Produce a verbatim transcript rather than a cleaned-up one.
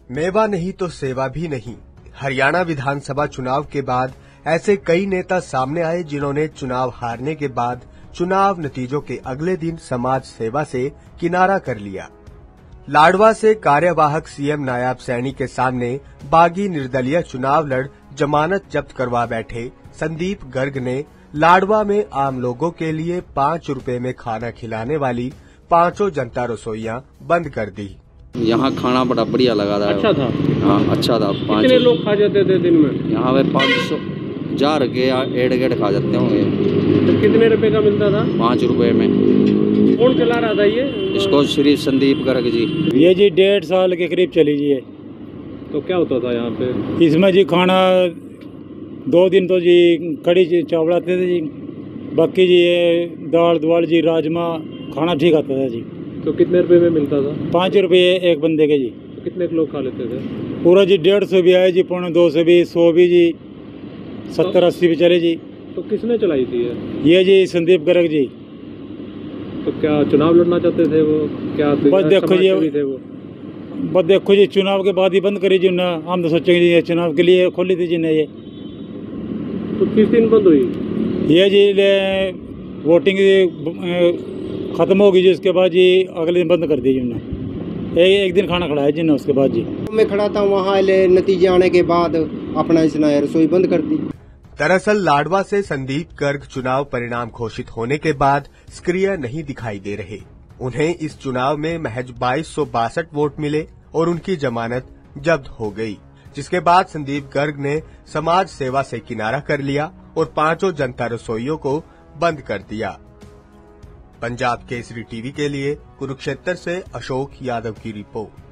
मेवा नहीं तो सेवा भी नहीं। हरियाणा विधानसभा चुनाव के बाद ऐसे कई नेता सामने आए जिन्होंने चुनाव हारने के बाद चुनाव नतीजों के अगले दिन समाज सेवा से किनारा कर लिया। लाडवा से कार्यवाहक सीएम नायब सैनी के सामने बागी निर्दलीय चुनाव लड़ जमानत जब्त करवा बैठे संदीप गर्ग ने लाडवा में आम लोगों के लिए पाँच रुपए में खाना खिलाने वाली पांचों जनता रसोइयां बंद कर दी। यहाँ खाना बड़ा बढ़िया लगा था। अच्छा था। हाँ अच्छा था। कितने लोग खा जाते थे दिन में? यहाँ पे पाँच सौ जार के एड गेड खा जाते होंगे। तो कितने रुपए का मिलता था? पाँच रुपए में। कौन चला रहा था ये? इसको श्री संदीप गर्ग जी। ये जी डेढ़ साल के करीब चली जी है। तो क्या होता था यहाँ पे? इसमें जी खाना दो दिन तो जी कड़ी चावल आते थे जी, बाकी जी ये दाल दुआल जी राजमा खाना ठीक आता था जी। तो कितने रुपए में मिलता था? पाँच रुपये एक बंदे के जी। तो कितने लोग खा लेते थे? पूरा जी डेढ़ सौ भी आए जी, पौने दो सौ भी, सौ भी जी, सत्तर अस्सी भी चले जी। तो किसने चलाई थी ये? ये जी संदीप गर्ग जी। तो क्या चुनाव लड़ना चाहते थे वो? क्या बस देखो जी थे वो? बस देखो जी चुनाव के बाद ही बंद करी जी ना, हम तो सोचेंगे जी चुनाव के लिए खोली थी जी ने ये। तो किस दिन बंद हुई ये जी? वोटिंग खत्म होगी जी, उसके बाद जी अगले दिन बंद कर दी जी उन्होंने। एक, एक दिन खाना खड़ाया जी ने, उसके बाद जी मैं खड़ा था वहाँ नतीजे आने के बाद अपना इसने रसोई बंद कर दी। दरअसल लाडवा से संदीप गर्ग चुनाव परिणाम घोषित होने के बाद सक्रिय नहीं दिखाई दे रहे। उन्हें इस चुनाव में महज बाईस सौ बासठ वोट मिले और उनकी जमानत जब्त हो गई, जिसके बाद संदीप गर्ग ने समाज सेवा से किनारा कर लिया और पांचों जनता रसोइयों को बंद कर दिया। पंजाब केसरी टीवी के लिए कुरुक्षेत्र से अशोक यादव की रिपोर्ट।